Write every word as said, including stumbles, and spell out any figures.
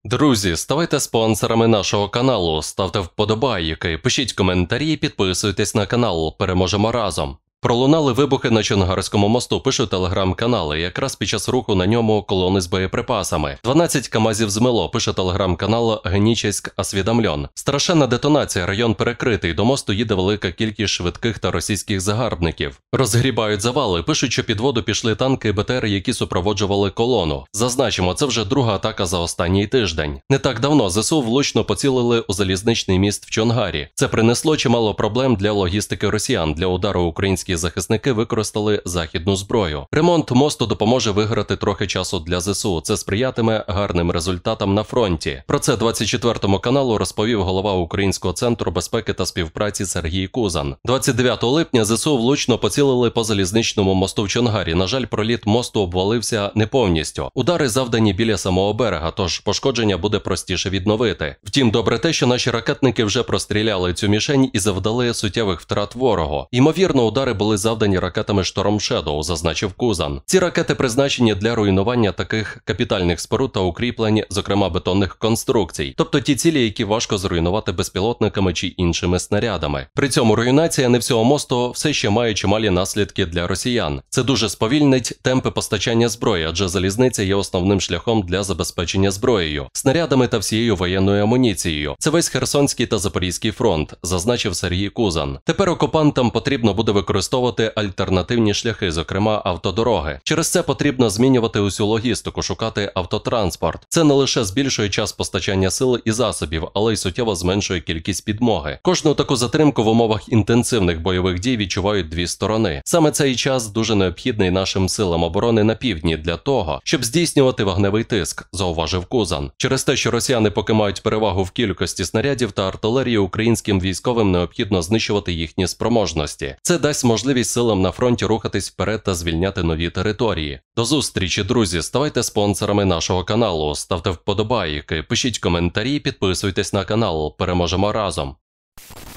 Друзі, ставайте спонсорами нашого каналу, ставте вподобайки, пишіть коментарі, підписуйтесь на канал, переможемо разом. Пролунали вибухи на Чонгарському мосту, пишуть телеграм-канали, якраз під час руху на ньому колони з боєприпасами. дванадцять камазів змило, пише телеграм-канал Генічеськ Освідомлен. Страшенна детонація, район перекритий, до мосту їде велика кількість швидких та російських загарбників. Розгрібають завали, пишуть, що під воду пішли танки БТР, які супроводжували колону. Зазначимо, це вже друга атака за останній тиждень. Не так давно ЗСУ влучно поцілили у залізничний міст в Чонгарі. Це принесло чимало проблем для логістики росіян. Для удару українські захисники використали західну зброю. Ремонт мосту допоможе виграти трохи часу для ЗСУ. Це сприятиме гарним результатам на фронті. Про це двадцять четвертому каналу розповів голова Українського центру безпеки та співпраці Сергій Кузан. двадцять дев'ятого липня ЗСУ влучно поцілили по залізничному мосту в Чонгарі. На жаль, проліт мосту обвалився не повністю. Удари завдані біля самого берега, тож пошкодження буде простіше відновити. Втім, добре те, що наші ракетники вже простріляли цю мішень і завдали суттєвих втрат ворогу. Ймовірно, удари були завдані ракетами Storm Shadow, зазначив Кузан. Ці ракети призначені для руйнування таких капітальних споруд та укріплень, зокрема бетонних конструкцій, тобто ті цілі, які важко зруйнувати безпілотниками чи іншими снарядами. При цьому руйнація не всього мосту все ще має чималі наслідки для росіян. Це дуже сповільнить темпи постачання зброї, адже залізниця є основним шляхом для забезпечення зброєю, снарядами та всією воєнною амуніцією. Це весь Херсонський та Запорізький фронт, зазначив Сергій Кузан. Тепер окупантам потрібно буде використовувати альтернативні шляхи, зокрема автодороги. Через це потрібно змінювати усю логістику, шукати автотранспорт. Це не лише збільшує час постачання сил і засобів, але й суттєво зменшує кількість підмоги. Кожну таку затримку в умовах інтенсивних бойових дій відчувають дві сторони. Саме цей час дуже необхідний нашим силам оборони на півдні для того, щоб здійснювати вогневий тиск, зауважив Кузан. Через те, що росіяни поки мають перевагу в кількості снарядів та артилерії, українським військовим необхідно знищувати їхні спроможності. Це дасть можливість силам на фронті рухатись вперед та звільняти нові території. До зустрічі, друзі! Ставайте спонсорами нашого каналу, ставте вподобайки, пишіть коментарі, підписуйтесь на канал. Переможемо разом!